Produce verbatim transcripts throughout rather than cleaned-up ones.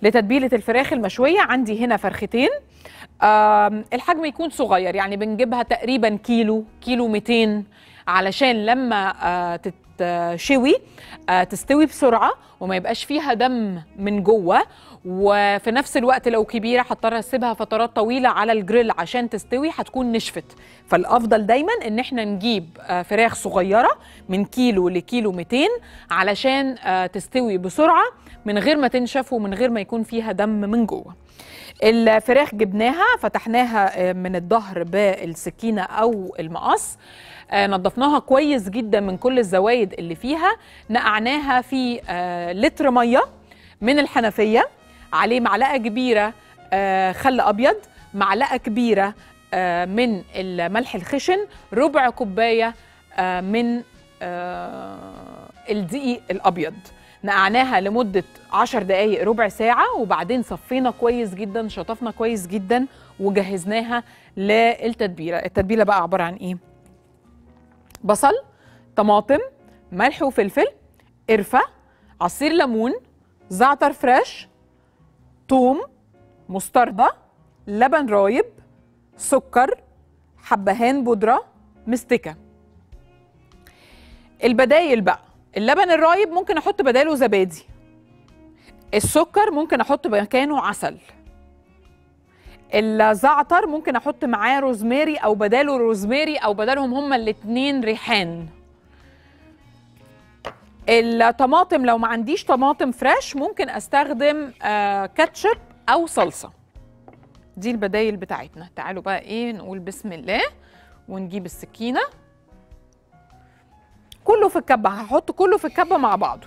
لتتبيله الفراخ المشويه عندي هنا فرختين، الحجم يكون صغير، يعني بنجيبها تقريبا كيلو كيلو مئتين علشان لما تتشوي تستوي بسرعه وما يبقاش فيها دم من جوه، وفي نفس الوقت لو كبيره هضطر اسيبها فترات طويله على الجريل عشان تستوي هتكون نشفت. فالافضل دايما ان احنا نجيب فراخ صغيره من كيلو لكيلو مئتين علشان تستوي بسرعه من غير ما تنشف ومن غير ما يكون فيها دم من جوه. الفراخ جبناها فتحناها من الظهر بالسكينه او المقص، نضفناها كويس جدا من كل الزوايد اللي فيها، نقعناها في لتر ميه من الحنفيه، عليه معلقه كبيره خل ابيض، معلقه كبيره من الملح الخشن، ربع كوبايه من الدقيق الابيض. نقعناها لمده عشر دقائق ربع ساعه، وبعدين صفينا كويس جدا، شطفنا كويس جدا، وجهزناها للتتبيله. التتبيله بقى عباره عن ايه؟ بصل، طماطم، ملح وفلفل، قرفه، عصير ليمون، زعتر فريش، ثوم، مستردة، لبن رايب، سكر، حبهان بودرة، مستكة. البدايل بقى، اللبن الرايب ممكن احط بداله زبادي، السكر ممكن احط مكانه عسل، الزعتر ممكن احط معاه روزماري او بداله روزماري او بدالهم هما الاتنين ريحان. الطماطم لو ما عنديش طماطم فريش ممكن استخدم آه كاتشب او صلصه. دي البدايل بتاعتنا. تعالوا بقى ايه نقول بسم الله ونجيب السكينه، كله في الكبه، هحط كله في الكبه مع بعضه.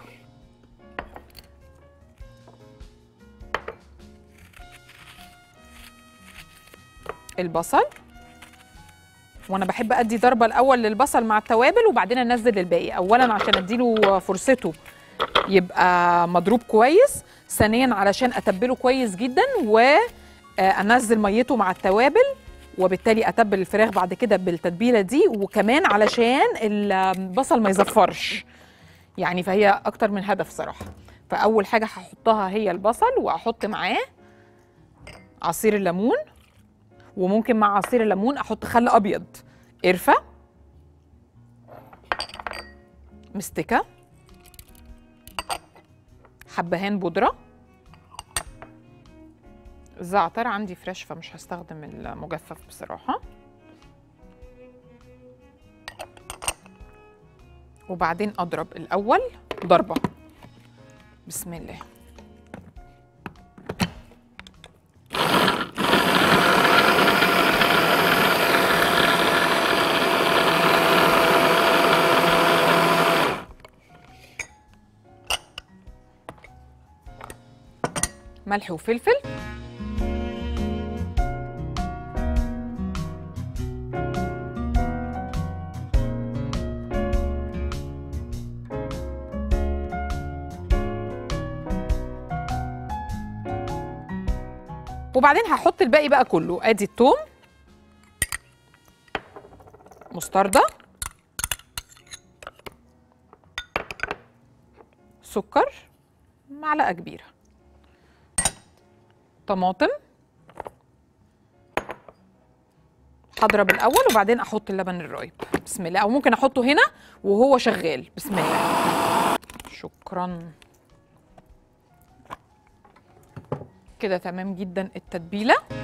البصل، وانا بحب ادي ضربه الاول للبصل مع التوابل وبعدين انزل الباقي، اولا عشان اديله فرصته يبقى مضروب كويس، ثانيا علشان اتبله كويس جدا وانزل ميته مع التوابل، وبالتالي اتبل الفراخ بعد كده بالتتبيله دي، وكمان علشان البصل ما يزفرش يعني، فهي اكتر من هدف صراحه. فاول حاجه هحطها هي البصل، واحط معاه عصير الليمون، وممكن مع عصير الليمون احط خل ابيض، قرفه، مستكه، حبهان بودره، زعتر عندي فريش فمش هستخدم المجفف بصراحه، وبعدين اضرب الاول ضربه. بسم الله. ملح وفلفل، وبعدين هحط الباقي بقى كله. ادي الثوم، مستردة، سكر معلقة كبيرة، طماطم، هضرب الاول وبعدين احط اللبن الرايب. بسم الله. او ممكن احطه هنا وهو شغال. بسم الله. شكرا. كده تمام جدا التتبيله.